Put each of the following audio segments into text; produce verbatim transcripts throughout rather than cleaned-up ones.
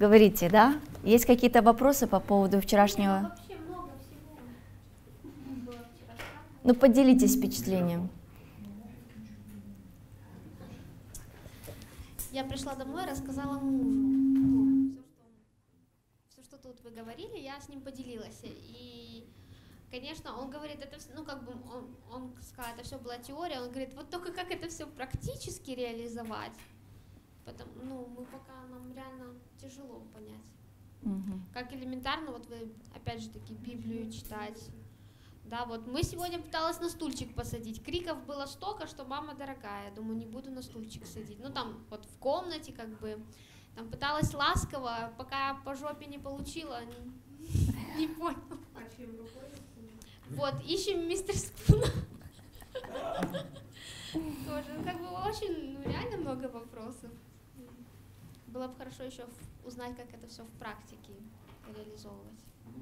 Говорите, да? Есть какие-то вопросы по поводу вчерашнего? Вообще много всего было вчера. Ну, поделитесь впечатлением. Я пришла домой, рассказала мужу. Все, что, все, что тут вы говорили, я с ним поделилась. И, конечно, он говорит, это, ну, как бы, он, он сказал, это все была теория, он говорит, вот только как это все практически реализовать, потому, ну, мы пока, нам реально тяжело понять. Угу. Как элементарно, вот вы, опять же таки, Библию читать. Да, вот мы сегодня пыталась на стульчик посадить. Криков было столько, что мама дорогая. Я думаю, не буду на стульчик садить. Ну там вот в комнате как бы, там пыталась ласково, пока по жопе не получила, не, не понял. Вот, ищем мистер Спуна. Тоже, ну, как бы очень, ну, реально много вопросов. Было бы хорошо еще узнать, как это все в практике реализовывать.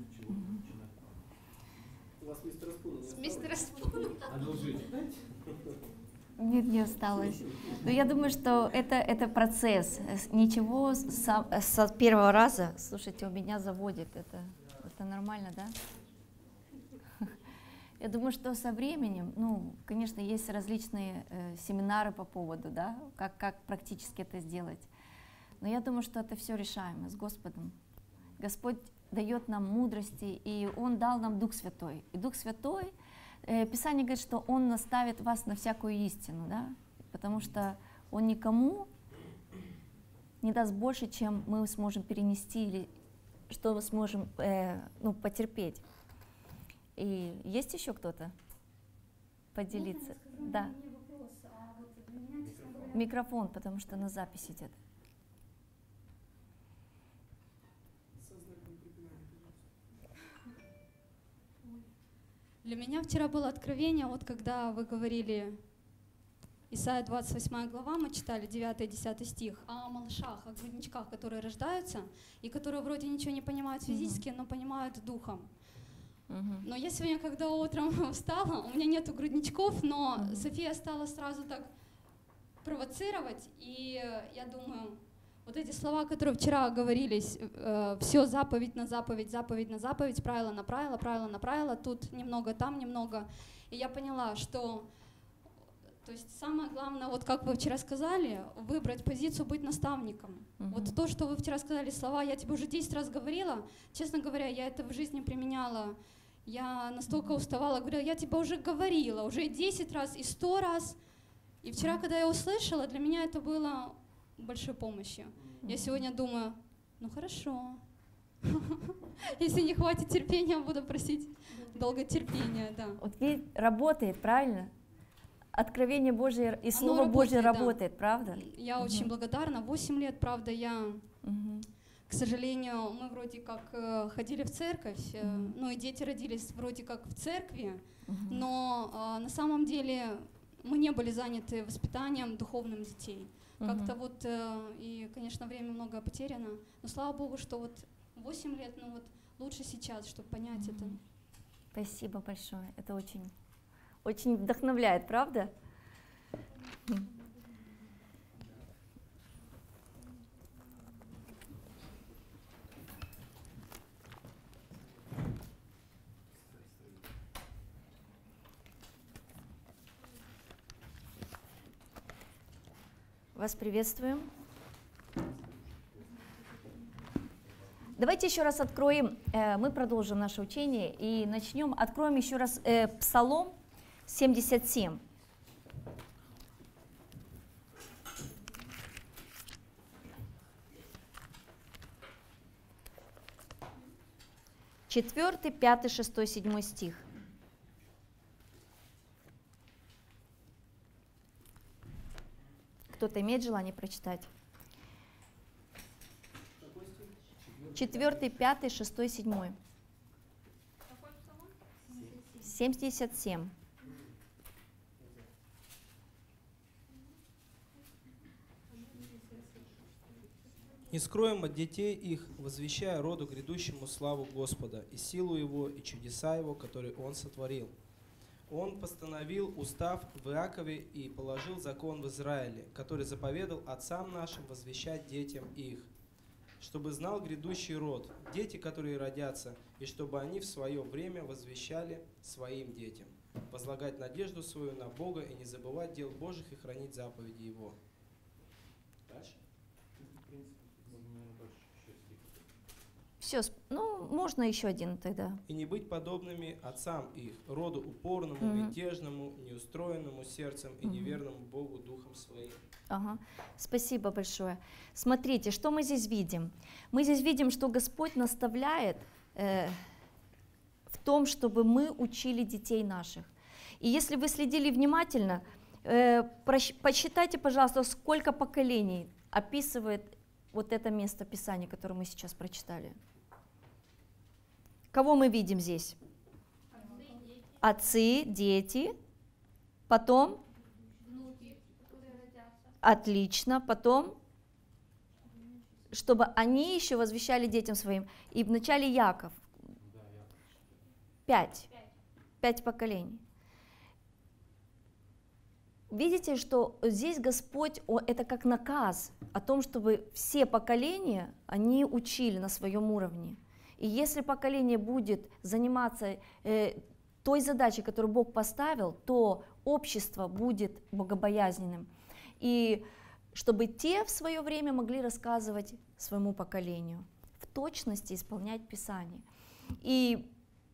У вас мистера Спуна не С осталось? мистера Спуна. Одолжить. Нет, не осталось. Но я думаю, что это, это процесс. Ничего с, с первого раза, слушайте, у меня заводит. Это, это нормально, да? Я думаю, что со временем, ну, конечно, есть различные э, семинары по поводу, да, как, как практически это сделать. Но я думаю, что это все решаемо с Господом. Господь дает нам мудрости, и Он дал нам Дух Святой. И Дух Святой, э, Писание говорит, что Он наставит вас на всякую истину, да? Потому что Он никому не даст больше, чем мы сможем перенести, или что мы сможем э, ну, потерпеть. И есть еще кто-то поделиться? Да. Вопрос, а вот для меня, честно говоря... Микрофон, потому что на запись идет. Для меня вчера было откровение, вот когда вы говорили, Исайя двадцать восьмая глава, мы читали девятый-десятый стих, о малышах, о грудничках, которые рождаются, и которые вроде ничего не понимают физически, но понимают духом. Uh-huh. Но я сегодня, когда утром встала, у меня нету грудничков, но Uh-huh. София стала сразу так провоцировать, и я думаю, вот эти слова, которые вчера говорились, э, все заповедь на заповедь, заповедь на заповедь, правило на правило, правило на правило, тут немного, там немного. И я поняла, что, то есть самое главное, вот как вы вчера сказали, выбрать позицию, быть наставником. Uh-huh. Вот то, что вы вчера сказали, слова, я тебе уже десять раз говорила, честно говоря, я это в жизни применяла. Я настолько уставала, говорила, я тебе уже говорила, уже десять раз и сто раз. И вчера, когда я услышала, для меня это было большой помощью. Я сегодня думаю, ну хорошо, если не хватит терпения, буду просить долготерпения, да. Вот ведь работает, правильно? Откровение Божие и Слово Оно Божие работает, да. работает, правда? Я Мгм. очень благодарна. Восемь лет, правда, я, Мгм. к сожалению, мы вроде как э, ходили в церковь, э, Мгм. ну и дети родились вроде как в церкви, Мгм. но э, на самом деле мы не были заняты воспитанием духовным детей. Как-то Мгм. вот, э, и, конечно, время много потеряно, но слава Богу, что вот восемь лет, ну вот лучше сейчас, чтобы понять Мгм. это. Спасибо большое. Это очень, очень вдохновляет, правда? М. Вас приветствуем. Давайте еще раз откроем, э, мы продолжим наше учение и начнем, откроем еще раз э, Псалом семьдесят семь. Четвертый, пятый, шестой, седьмой стих. Кто-то имеет желание прочитать? Четвертый, пятый, шестой, седьмой. Семьдесят семь. «Не скроем от детей их, возвещая роду грядущему славу Господа, и силу Его, и чудеса Его, которые Он сотворил. Он постановил устав в Иакове и положил закон в Израиле, который заповедал отцам нашим возвещать детям их, чтобы знал грядущий род, дети, которые родятся, и чтобы они в свое время возвещали своим детям, возлагать надежду свою на Бога и не забывать дел Божьих и хранить заповеди Его. Дальше. Все, ну, можно еще один тогда. И не быть подобными отцам их, роду упорному, Мгм. мятежному, неустроенному сердцем и Мгм. неверному Богу духом своим. Ага. Спасибо большое. Смотрите, что мы здесь видим? Мы здесь видим, что Господь наставляет э, в том, чтобы мы учили детей наших. И если вы следили внимательно, э, прощ- посчитайте, пожалуйста, сколько поколений описывает вот это место Писания, которое мы сейчас прочитали. Кого мы видим здесь? Отцы, дети, потом? Отлично, потом? Чтобы они еще возвещали детям своим. И вначале Яков. Пять. Пять поколений. Видите, что здесь Господь, о, это как наказ о том, чтобы все поколения, они учили на своем уровне. И если поколение будет заниматься э, той задачей, которую Бог поставил, то общество будет богобоязненным. И чтобы те в свое время могли рассказывать своему поколению, в точности исполнять Писание. И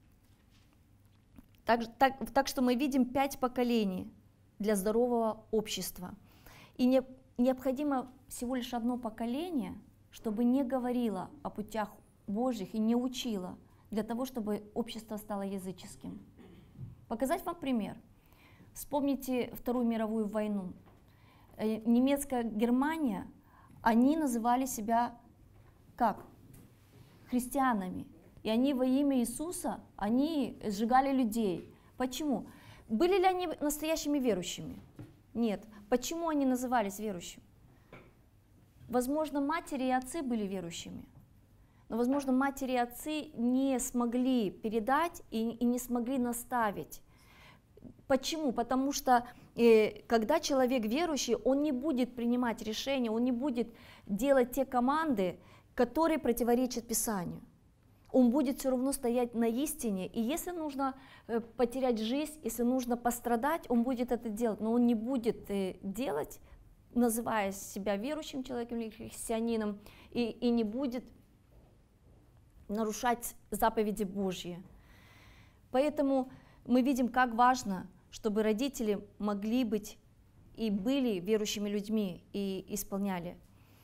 так, так, так что мы видим пять поколений для здорового общества. И не, необходимо всего лишь одно поколение, чтобы не говорило о путях Божьих и не учило, для того, чтобы общество стало языческим. Показать вам пример. Вспомните Вторую мировую войну. Э, Немецкая Германия, они называли себя как? Христианами. И они во имя Иисуса, они сжигали людей. Почему? Были ли они настоящими верующими? Нет. Почему они назывались верующими? Возможно, матери и отцы были верующими. Но, возможно, матери и отцы не смогли передать и, и не смогли наставить. Почему? Потому что э, когда человек верующий, он не будет принимать решения, он не будет делать те команды, которые противоречат Писанию. Он будет все равно стоять на истине, и если нужно э, потерять жизнь, если нужно пострадать, он будет это делать, но он не будет э, делать, называя себя верующим человеком или христианином, и, и не будет нарушать заповеди Божьи. Поэтому мы видим, как важно, чтобы родители могли быть и были верующими людьми и исполняли.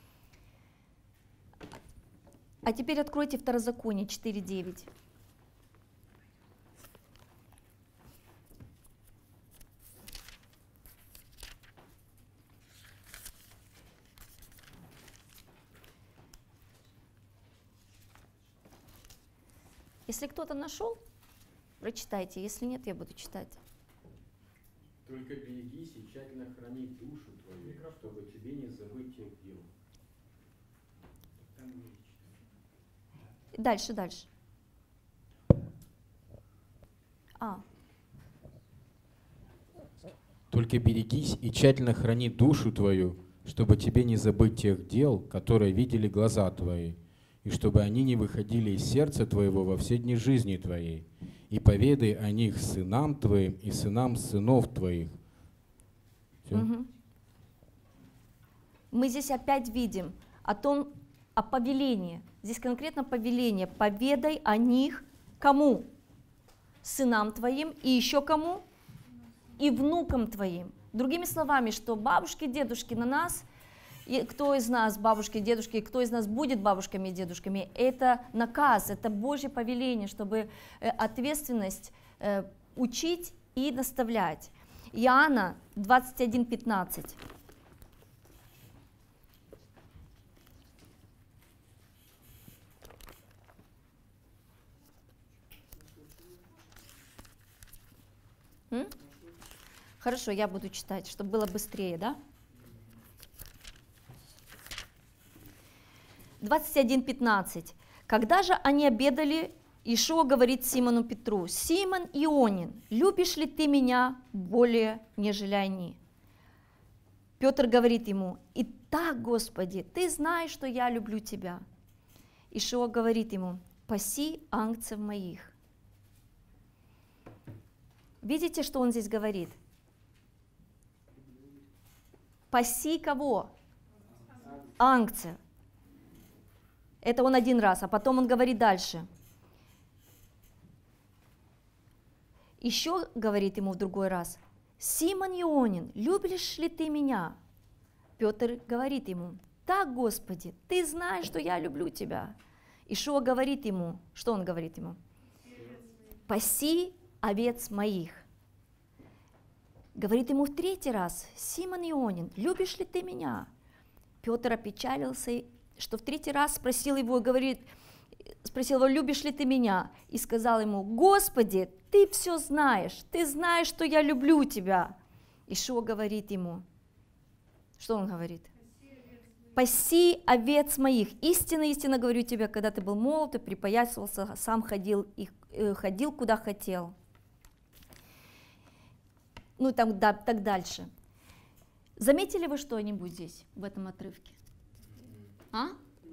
А теперь откройте Второзаконие четыре девять. Если кто-то нашел, прочитайте. Если нет, я буду читать. Только берегись и тщательно храни душу твою, чтобы тебе не забыть тех дел. Дальше, дальше. А, Только берегись и тщательно храни душу твою, чтобы тебе не забыть тех дел, которые видели глаза твои, и чтобы они не выходили из сердца твоего во все дни жизни твоей. И поведай о них сынам твоим и сынам сынов твоих. Всё? мгм. Мы здесь опять видим о том, о повелении. Здесь конкретно повеление. Поведай о них кому? Сынам твоим и еще кому? И внукам твоим. Другими словами, что бабушки, дедушки на нас, и кто из нас бабушки, дедушки, и кто из нас будет бабушками и дедушками, это наказ, это Божье повеление, чтобы э, ответственность э, учить и наставлять. Иоанна двадцать один пятнадцать. М? Хорошо, я буду читать, чтобы было быстрее, да? двадцать один пятнадцать. Когда же они обедали, Иешуа говорит Симону Петру: «Симон Ионин, любишь ли ты меня более, нежели они?» Петр говорит ему: «Итак, Господи, ты знаешь, что я люблю тебя». Ишуа говорит ему: паси ангцев моих. Видите, что он здесь говорит? Паси кого? Ангцев. Это он один раз, а потом он говорит дальше. Еще говорит ему в другой раз: Симон Ионин, любишь ли ты меня? Петр говорит ему: так, Господи, ты знаешь, что я люблю тебя. Ишуа говорит ему, что он говорит ему? Паси овец моих. Говорит ему в третий раз: Симон Ионин, любишь ли ты меня? Петр опечалился, что в третий раз спросил его и говорит, спросил его: любишь ли ты меня? И сказал ему: Господи, ты все знаешь, ты знаешь, что я люблю тебя. Ишуа говорит ему, что он говорит? Паси овец моих. Истинно, истинно говорю тебе, когда ты был молод, ты припоясывался, сам ходил, и, э, ходил куда хотел. Ну и так, да, так дальше. Заметили вы что-нибудь здесь, в этом отрывке? А?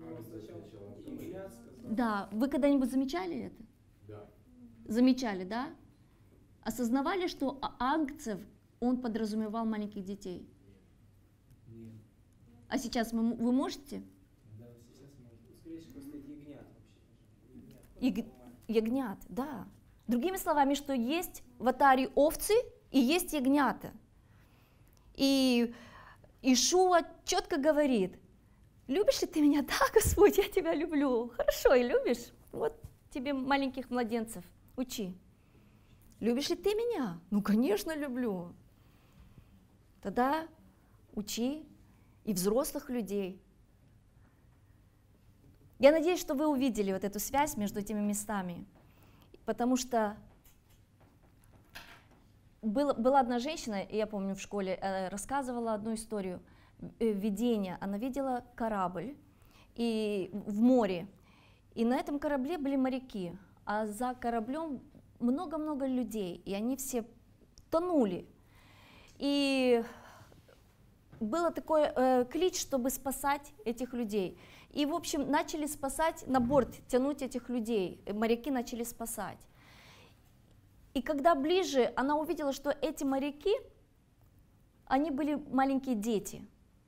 Да, вы когда-нибудь замечали это? Да. Замечали, да? Осознавали, что ангцев он подразумевал маленьких детей? Нет. А сейчас вы, вы можете? Да, сейчас можно. Скорее всего, просто это ягнят вообще. Ягнят, ягнят, да. Другими словами, что есть в атаре овцы и есть ягнята. И Ишуа четко говорит: любишь ли ты меня? Да, Господь, я тебя люблю. Хорошо, и любишь? Вот тебе маленьких младенцев учи. Любишь ли ты меня? Ну, конечно, люблю. Тогда учи и взрослых людей. Я надеюсь, что вы увидели вот эту связь между этими местами, потому что был, была одна женщина, я помню, в школе рассказывала одну историю, видение. Она видела корабль и в море, и на этом корабле были моряки, а за кораблем много-много людей, и они все тонули. И был такой э, клич, чтобы спасать этих людей. И, в общем, начали спасать, на борт тянуть этих людей, моряки начали спасать. И когда ближе, она увидела, что эти моряки, они были маленькие дети.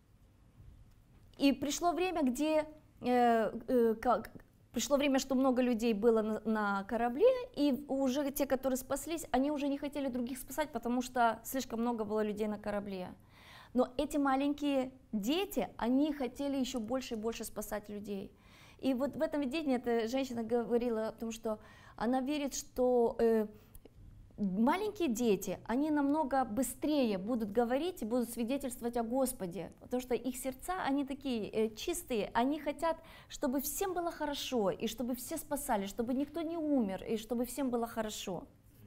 И пришло время, где, э, э, как, пришло время, что много людей было на, на корабле, и уже те, которые спаслись, они уже не хотели других спасать, потому что слишком много было людей на корабле. Но эти маленькие дети, они хотели еще больше и больше спасать людей. И вот в этом видении эта женщина говорила о том, что она верит, что э, маленькие дети, они намного быстрее будут говорить и будут свидетельствовать о Господе, потому что их сердца, они такие э, чистые, они хотят, чтобы всем было хорошо, и чтобы все спасали, чтобы никто не умер, и чтобы всем было хорошо.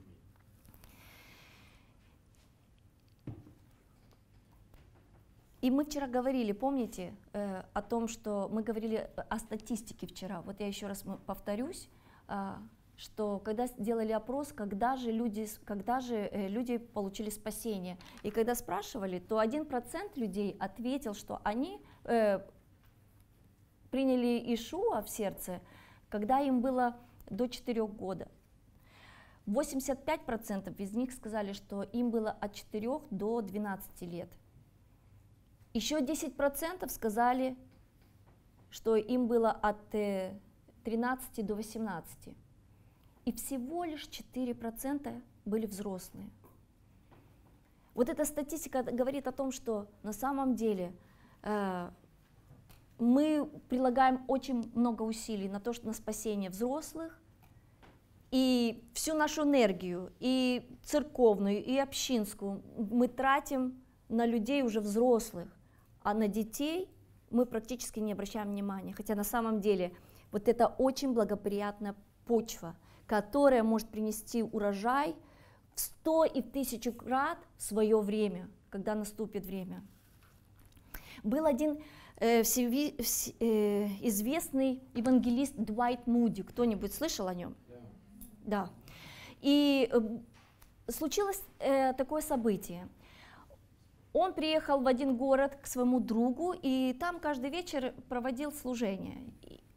И мы вчера говорили, помните, э, о том, что мы говорили о статистике вчера. Вот я еще раз повторюсь, э, что когда сделали опрос, когда же люди, когда же э, люди получили спасение. И когда спрашивали, то один процент людей ответил, что они э, приняли Ишуа в сердце, когда им было до четырёх года. восемьдесят пять процентов из них сказали, что им было от четырёх до двенадцати лет. Еще десять процентов сказали, что им было от тринадцати до восемнадцати. И всего лишь четыре процента были взрослые. Вот эта статистика говорит о том, что на самом деле э, мы прилагаем очень много усилий на то, что на спасение взрослых, и всю нашу энергию, и церковную, и общинскую мы тратим на людей уже взрослых. А на детей мы практически не обращаем внимания, хотя на самом деле вот это очень благоприятная почва, которая может принести урожай в сто и в тысячу крат в свое время, когда наступит время. Был один э, всеви, вс, э, известный евангелист Дуайт Муди, кто-нибудь слышал о нем? Да. Да. И э, случилось э, такое событие. Он приехал в один город к своему другу, и там каждый вечер проводил служение.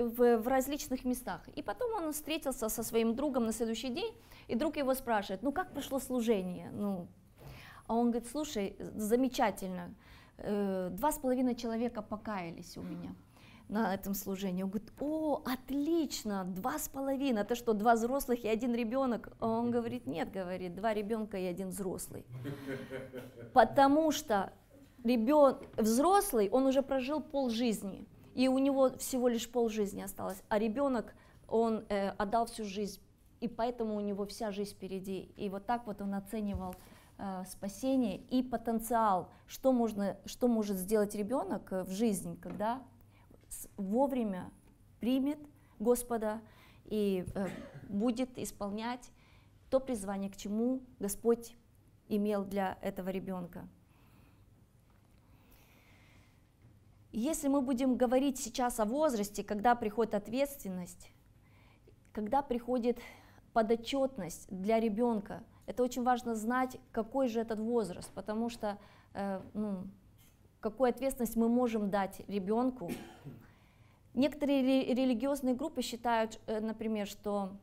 в, в различных местах. И потом он встретился со своим другом на следующий день, и друг его спрашивает, ну как прошло служение? Ну, а он говорит, слушай, замечательно, э, два с половиной человека покаялись у меня на этом служении. Он говорит, о, отлично, два с половиной, это что, два взрослых и один ребенок? А он говорит, нет, говорит, два ребенка и один взрослый. Потому что ребен... взрослый, он уже прожил полжизни, и у него всего лишь полжизни осталось, а ребенок, он э, отдал всю жизнь, и поэтому у него вся жизнь впереди. И вот так вот он оценивал э, спасение и потенциал, что, можно, что может сделать ребенок в жизни, когда вовремя примет Господа и э, будет исполнять то призвание, к чему Господь имел для этого ребенка. Если мы будем говорить сейчас о возрасте, когда приходит ответственность, когда приходит подотчетность для ребенка, это очень важно знать, какой же этот возраст, потому что э, ну, какую ответственность мы можем дать ребенку. Некоторые религиозные группы считают, например, что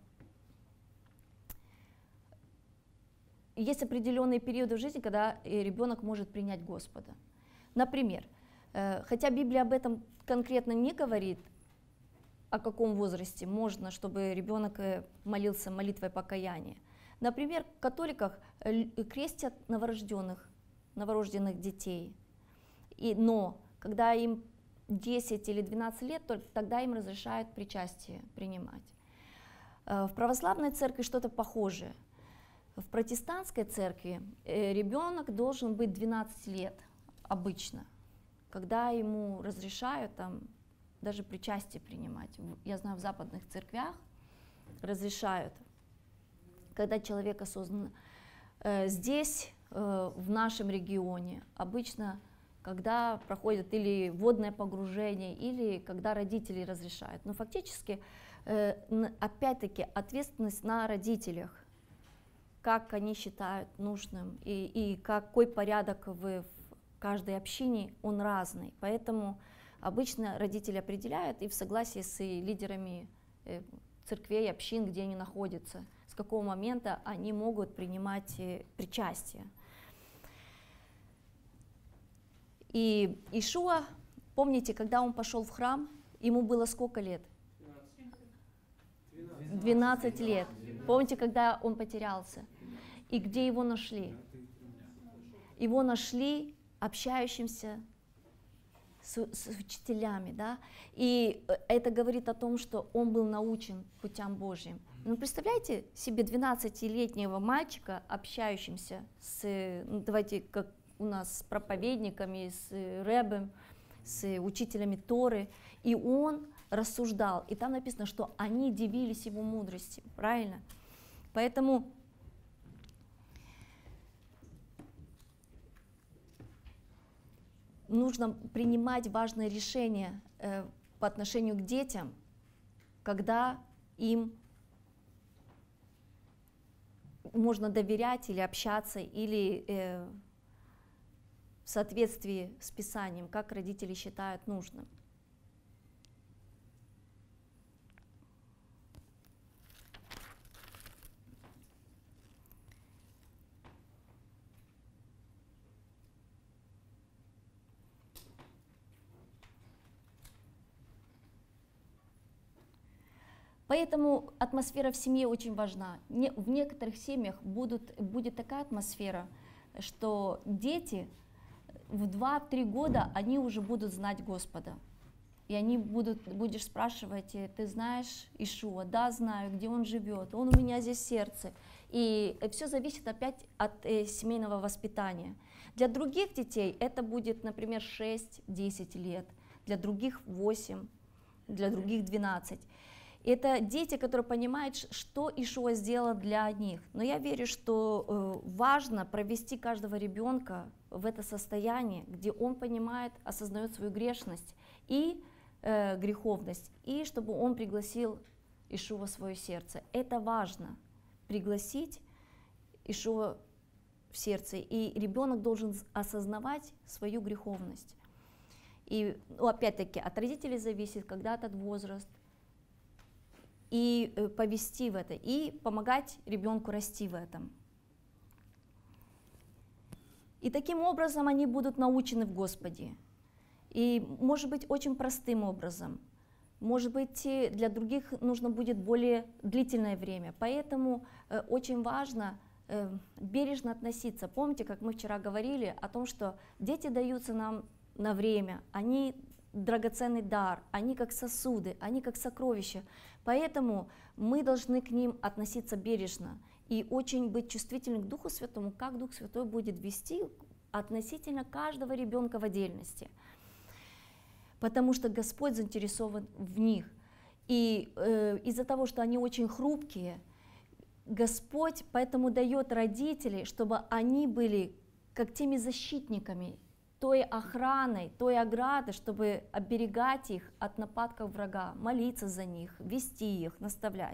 есть определенные периоды в жизни, когда ребенок может принять Господа. Например, хотя Библия об этом конкретно не говорит, о каком возрасте можно, чтобы ребенок молился молитвой покаяния. Например, в католиках крестят новорожденных, новорожденных детей, и, но когда им десять или двенадцать лет, только тогда им разрешают причастие принимать. В православной церкви что-то похожее. В протестантской церкви ребенок должен быть двенадцать лет обычно, когда ему разрешают там даже причастие принимать. Я знаю, в западных церквях разрешают, когда человек осознанно. Здесь, в нашем регионе, обычно когда проходит или водное погружение, или когда родители разрешают. Но фактически, опять-таки, ответственность на родителях, как они считают нужным, и, и какой порядок в, в каждой общине, он разный. Поэтому обычно родители определяют и в согласии с лидерами церквей, общин, где они находятся, с какого момента они могут принимать причастие. И Иешуа, помните, когда он пошел в храм, ему было сколько лет? двенадцать лет. Помните, когда он потерялся? И где его нашли? Его нашли общающимся с, с учителями, да? И это говорит о том, что он был научен путям Божьим. Ну, представляете себе двенадцатилетнего мальчика, общающимся с, ну, давайте, как у нас с проповедниками, с рэбом, с учителями Торы, и он рассуждал, и там написано, что они дивились его мудрости, правильно? Поэтому нужно принимать важные решения э, по отношению к детям, когда им можно доверять или общаться, или э, в соответствии с Писанием, как родители считают нужным. Поэтому атмосфера в семье очень важна. В некоторых семьях будут, будет такая атмосфера, что дети в два-три года они уже будут знать Господа. И они будут, будешь спрашивать, ты знаешь Иешуа? Да, знаю, где он живет, он у меня здесь в сердце. И все зависит опять от э, семейного воспитания. Для других детей это будет, например, шесть-десять лет, для других восемь, для других двенадцать. Это дети, которые понимают, что Иешуа сделал для них. Но я верю, что э, важно провести каждого ребенка в это состояние, где он понимает, осознает свою грешность и э, греховность, и чтобы он пригласил Иешуа в свое сердце. Это важно, пригласить Иешуа в сердце, и ребенок должен осознавать свою греховность. И ну, опять-таки от родителей зависит когда-то возраст, и э, повести в это, и помогать ребенку расти в этом. И таким образом они будут научены в Господе. И, может быть, очень простым образом. Может быть, для других нужно будет более длительное время. Поэтому э, очень важно э, бережно относиться. Помните, как мы вчера говорили о том, что дети даются нам на время, они драгоценный дар, они как сосуды, они как сокровища. Поэтому мы должны к ним относиться бережно и очень быть чувствительны к Духу Святому, как Дух Святой будет вести относительно каждого ребенка в отдельности. Потому что Господь заинтересован в них. И э, из-за того, что они очень хрупкие, Господь поэтому дает родителей, чтобы они были как теми защитниками, той охраной, той ограды, чтобы оберегать их от нападков врага, молиться за них, вести их, наставлять.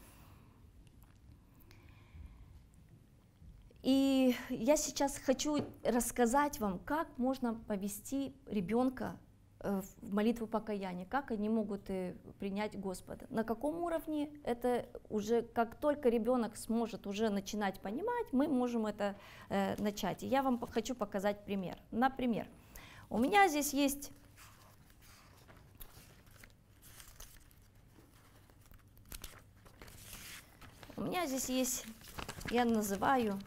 И я сейчас хочу рассказать вам, как можно повести ребенка в молитву покаяния, как они могут принять Господа. На каком уровне это уже, как только ребенок сможет уже начинать понимать, мы можем это э, начать. И я вам хочу показать пример. Например, у меня здесь есть у меня здесь есть, я называю,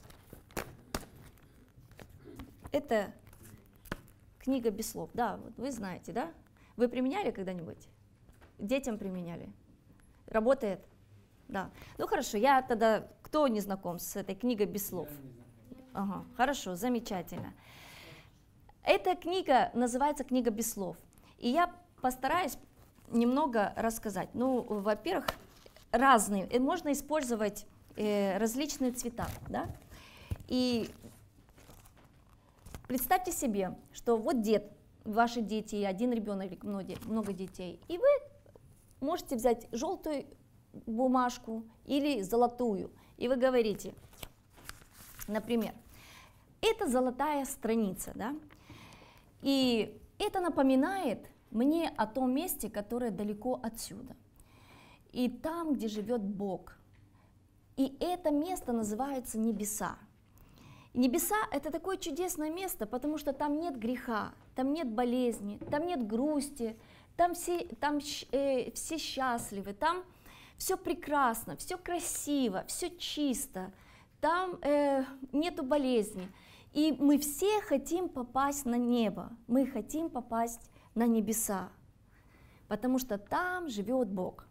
это книга без слов, да, вот вы знаете, да? Вы применяли когда-нибудь? Детям применяли? Работает? Да. Ну хорошо, я тогда, кто не знаком с этой книгой без слов? Ага, хорошо, замечательно. Эта книга называется «Книга без слов». И я постараюсь немного рассказать. Ну, во-первых, разные, можно использовать э, различные цвета, да? И представьте себе, что вот дед, ваши дети, один ребенок или много, много детей, и вы можете взять желтую бумажку или золотую, и вы говорите, например, это золотая страница, да? И это напоминает мне о том месте, которое далеко отсюда, и там, где живет Бог, и это место называется небеса. Небеса — это такое чудесное место, потому что там нет греха, там нет болезни, там нет грусти, там все, там, э, все счастливы, там все прекрасно, все красиво, все чисто, там э, нету болезни. И мы все хотим попасть на небо, мы хотим попасть на небеса, потому что там живет Бог.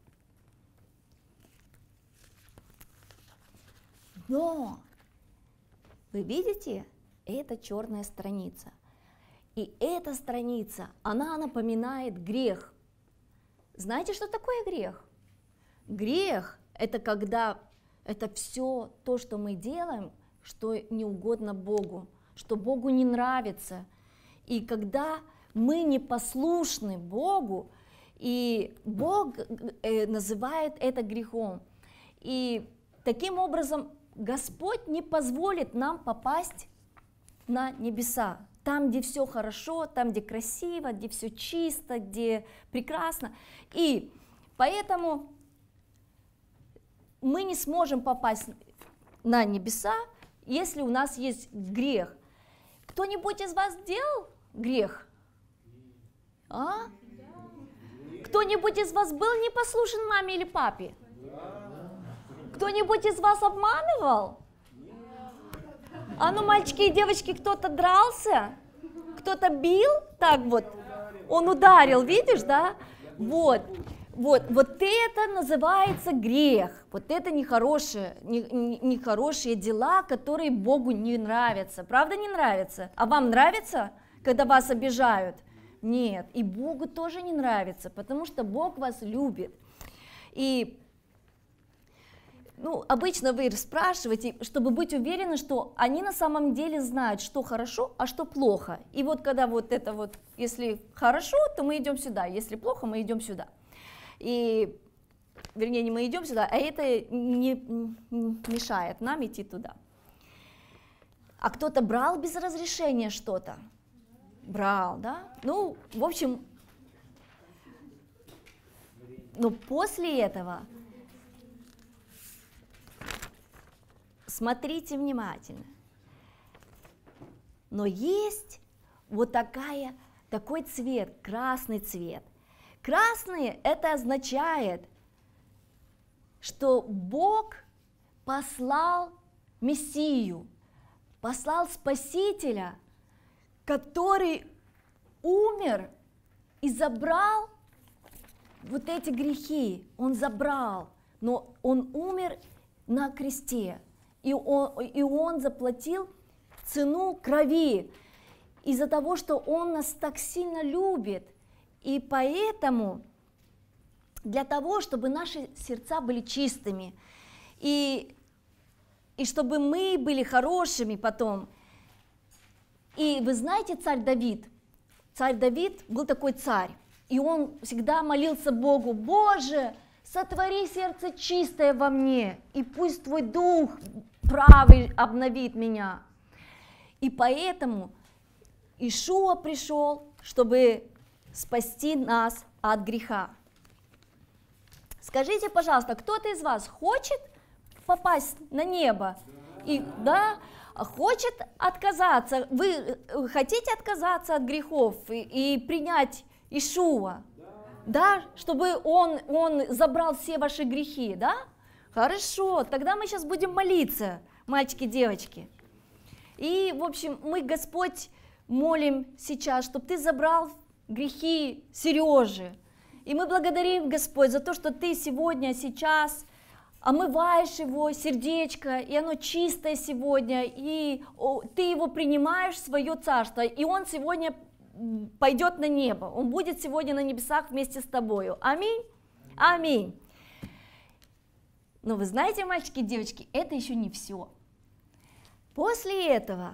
Но вы видите, это черная страница. И эта страница, она напоминает грех. Знаете, что такое грех? Грех – это когда это все то, что мы делаем, что не угодно Богу, что Богу не нравится. И когда мы непослушны Богу, и Бог э, называет это грехом. И таким образом Господь не позволит нам попасть на небеса, там, где все хорошо, там, где красиво, где все чисто, где прекрасно. И поэтому мы не сможем попасть на небеса, если у нас есть грех. Кто-нибудь из вас делал грех? А? Кто-нибудь из вас был непослушен маме или папе? Кто-нибудь из вас обманывал? А ну, мальчики и девочки, кто-то дрался? Кто-то бил? Так вот, он ударил, видишь, да? Вот, вот, вот это называется грех. Вот это нехорошие, не, не, нехорошие дела, которые Богу не нравятся. Правда, не нравятся? А вам нравится, когда вас обижают? Нет, и Богу тоже не нравится, потому что Бог вас любит. И ну, обычно вы спрашиваете, чтобы быть уверены, что они на самом деле знают, что хорошо, а что плохо. И вот когда вот это вот, если хорошо, то мы идем сюда, если плохо, мы идем сюда. И, вернее, не мы идем сюда, а это не мешает нам идти туда. А кто-то брал без разрешения что-то? Брал, да? Ну, в общем, но после этого смотрите внимательно. Но есть вот такая, такой цвет, красный цвет. Красный — это означает, что Бог послал Мессию, послал Спасителя, который умер и забрал вот эти грехи. Он забрал, но Он умер на кресте, и Он, и он заплатил цену крови из-за того, что Он нас так сильно любит. И поэтому для того, чтобы наши сердца были чистыми, и, и чтобы мы были хорошими потом. И вы знаете, царь Давид, царь Давид был такой царь, и он всегда молился Богу: Боже, сотвори сердце чистое во мне, и пусть Твой дух правый обновит меня. И поэтому Иешуа пришел, чтобы спасти нас от греха. Скажите, пожалуйста, кто-то из вас хочет попасть на небо? И, да, хочет отказаться? Вы хотите отказаться от грехов и, и принять Иешуа? Да, чтобы он, он забрал все ваши грехи, да? Хорошо, тогда мы сейчас будем молиться, мальчики, девочки. И, в общем, мы, Господь, молим сейчас, чтобы Ты забрал грехи Сережи. И мы благодарим, Господь, за то, что Ты сегодня, сейчас омываешь его сердечко, и оно чистое сегодня, и Ты его принимаешь в свое царство, и он сегодня пойдет на небо, он будет сегодня на небесах вместе с тобою. Аминь? Аминь. Но вы знаете, мальчики и девочки, это еще не все. После этого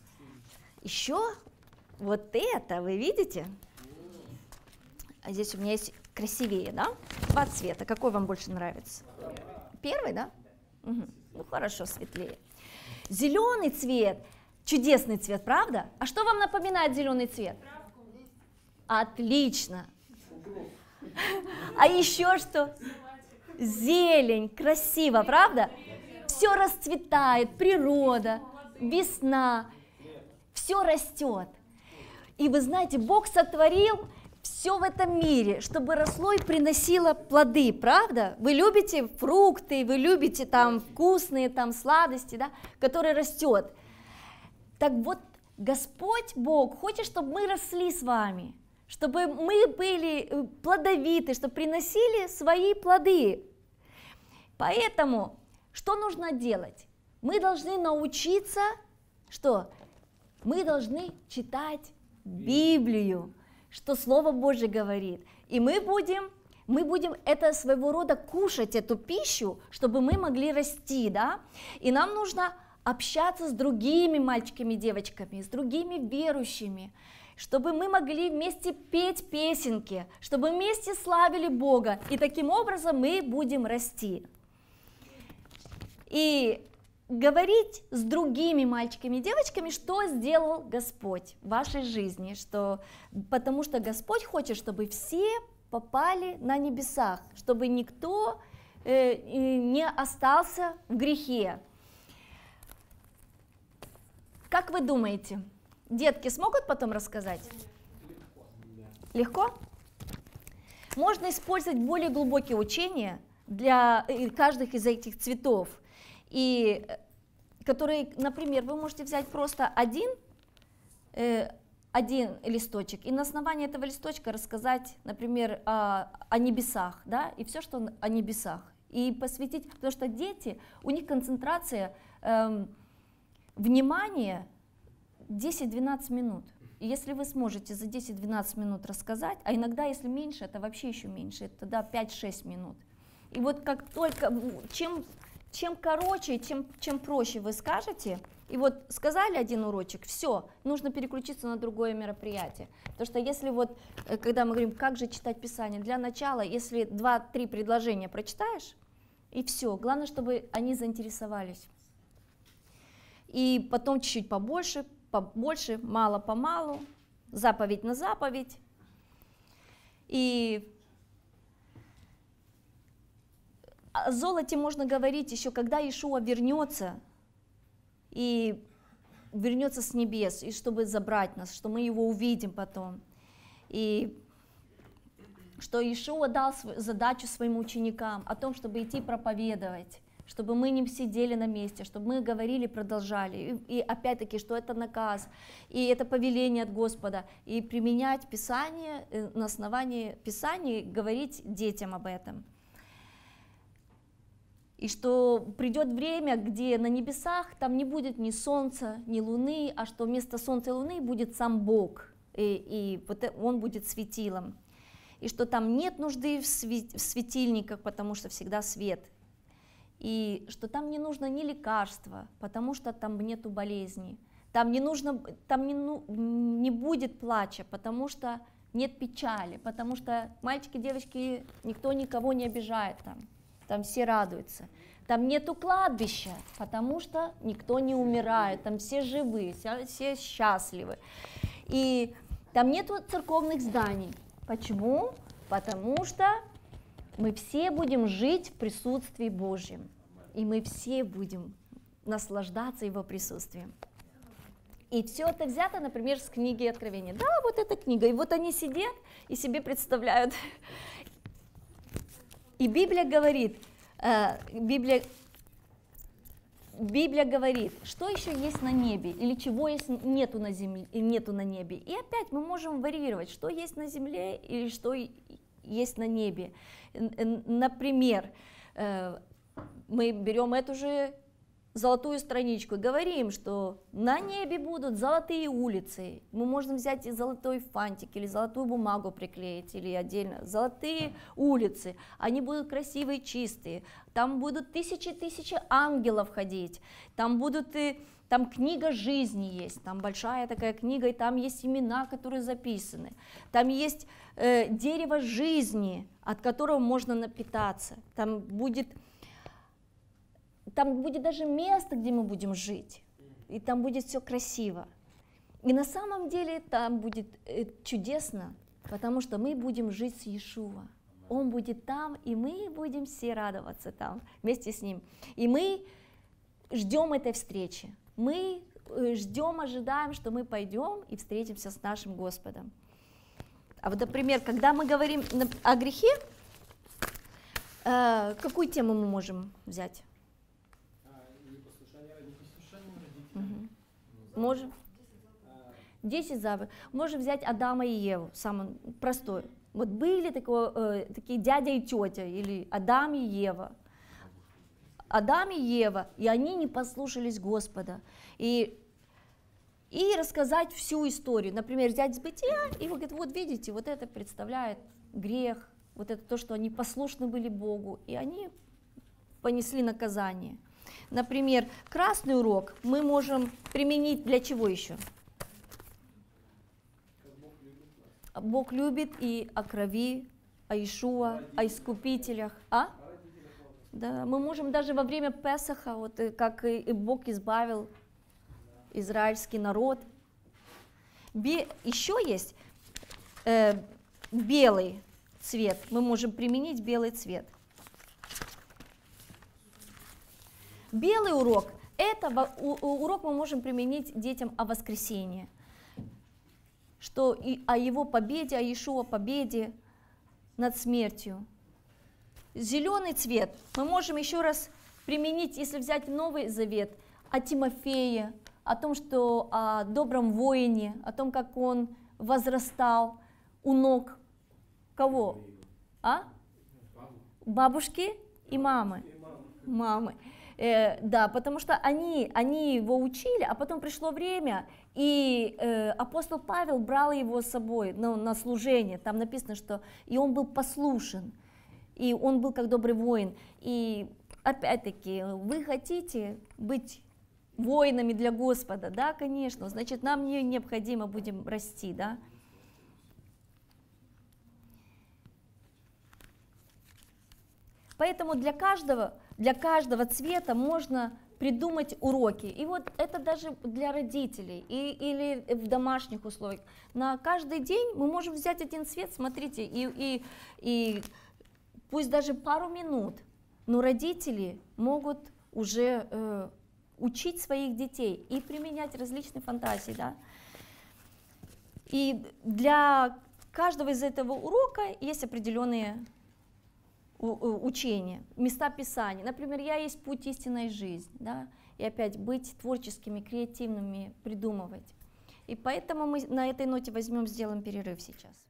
еще вот это, вы видите? А здесь у меня есть красивее, да? Два цвета. Какой вам больше нравится? Первый, да? Угу. Ну хорошо, светлее. Зеленый цвет, чудесный цвет, правда? А что вам напоминает зеленый цвет? Отлично. А еще что? Зелень, красиво, правда? Все расцветает, природа, весна, все растет. И вы знаете, Бог сотворил все в этом мире, чтобы росло и приносило плоды, правда? Вы любите фрукты, вы любите там вкусные там сладости, да, которые растет. Так вот, Господь Бог хочет, чтобы мы росли с вами, чтобы мы были плодовиты, чтобы приносили свои плоды. Поэтому что нужно делать? Мы должны научиться, что? Мы должны читать Библию, что Слово Божье говорит. И мы будем, мы будем это своего рода кушать, эту пищу, чтобы мы могли расти, да? И нам нужно общаться с другими мальчиками и девочками, с другими верующими, чтобы мы могли вместе петь песенки, чтобы вместе славили Бога. И таким образом мы будем расти. И говорить с другими мальчиками и девочками, что сделал Господь в вашей жизни, что, потому что Господь хочет, чтобы все попали на небесах, чтобы никто э, не остался в грехе. Как вы думаете, детки смогут потом рассказать? Легко? Можно использовать более глубокие учения для каждых из этих цветов. И которые, например, вы можете взять просто один, э, один листочек и на основании этого листочка рассказать, например, о, о небесах, да, и все, что о небесах, и посвятить, потому что дети, у них концентрация э, внимания десять-двенадцать минут. И если вы сможете за десять-двенадцать минут рассказать, а иногда, если меньше, это вообще еще меньше, это тогда пять-шесть минут. И вот как только, чем... Чем короче, чем, чем проще вы скажете, и вот сказали один урочек, все, нужно переключиться на другое мероприятие. Потому что если вот, когда мы говорим, как же читать Писание, для начала, если два-три предложения прочитаешь, и все, главное, чтобы они заинтересовались. И потом чуть-чуть побольше, побольше, мало-помалу, заповедь на заповедь. И о золоте можно говорить еще, когда Иешуа вернется, и вернется с небес, и чтобы забрать нас, что мы его увидим потом. И что Иешуа дал задачу своим ученикам о том, чтобы идти проповедовать, чтобы мы не сидели на месте, чтобы мы говорили, продолжали. И, и опять-таки, что это наказ, и это повеление от Господа, и применять Писание, на основании Писания говорить детям об этом. И что придет время, где на небесах там не будет ни солнца, ни луны, а что вместо солнца и луны будет сам Бог, и, и вот он будет светилом. И что там нет нужды в светильниках, потому что всегда свет. И что там не нужно ни лекарства, потому что там нету болезни. Там не нужно, там не, ну, не будет плача, потому что нет печали, потому что мальчики, девочки, никто никого не обижает там. Там все радуются. Там нету кладбища, потому что никто не умирает, там все живы, все, все счастливы. И там нету церковных зданий. Почему? Потому что мы все будем жить в присутствии Божьем, и мы все будем наслаждаться Его присутствием. И все это взято, например, с книги Откровения. Да, вот эта книга, и вот они сидят и себе представляют. И Библия говорит, э, Библия, Библия говорит, что еще есть на небе, или чего есть, нету на земле, нету на небе. И опять мы можем варьировать, что есть на земле или что есть на небе. Например, э, мы берем эту же золотую страничку и говорим, что на небе будут золотые улицы. Мы можем взять и золотой фантик, или золотую бумагу приклеить, или отдельно золотые улицы. Они будут красивые, чистые. Там будут тысячи-тысячи ангелов ходить. Там будут и там книга жизни есть, там большая такая книга, и там есть имена, которые записаны. Там есть э, дерево жизни, от которого можно напитаться. Там будет Там будет даже место, где мы будем жить, и там будет все красиво. И на самом деле там будет чудесно, потому что мы будем жить с Иешуа. Он будет там, и мы будем все радоваться там вместе с Ним. И мы ждем этой встречи. Мы ждем, ожидаем, что мы пойдем и встретимся с нашим Господом. А вот, например, когда мы говорим о грехе, какую тему мы можем взять? Можем. Десять заповедей. Можем взять Адама и Еву, самый простой. Вот были такое, э, такие дядя и тетя, или Адам и Ева. Адам и Ева, и они не послушались Господа. И, и рассказать всю историю. Например, взять с Бытия, и говорит, вот видите, вот это представляет грех, вот это то, что они послушны были Богу, и они понесли наказание. Например, красный урок мы можем применить для чего еще? Бог любит и о крови, о Иешуа, о искупителях. А? Да, мы можем даже во время Песаха, вот как и Бог избавил израильский народ. Бе- еще есть э, белый цвет, мы можем применить белый цвет. Белый урок, это урок мы можем применить детям о воскресении, что и о его победе, о Иешуа победе над смертью. Зеленый цвет мы можем еще раз применить, если взять Новый Завет, о Тимофее, о том, что о добром воине, о том, как он возрастал у ног кого? А? Бабушки и мамы. Мамы. Э, да, потому что они, они его учили, а потом пришло время, и э, апостол Павел брал его с собой ну, на служение. Там написано, что и он был послушен, и он был как добрый воин. И опять-таки, вы хотите быть воинами для Господа? Да, конечно, значит, нам не необходимо будем расти, да. Поэтому для каждого, для каждого цвета можно придумать уроки. И вот это даже для родителей и, или в домашних условиях. На каждый день мы можем взять один цвет, смотрите, и, и, и пусть даже пару минут, но родители могут уже э, учить своих детей и применять различные фантазии, да. И для каждого из этого урока есть определенные учения, места Писания. Например, я есть путь истинной жизни, да, и опять быть творческими, креативными, придумывать. И поэтому мы на этой ноте возьмем, сделаем перерыв сейчас.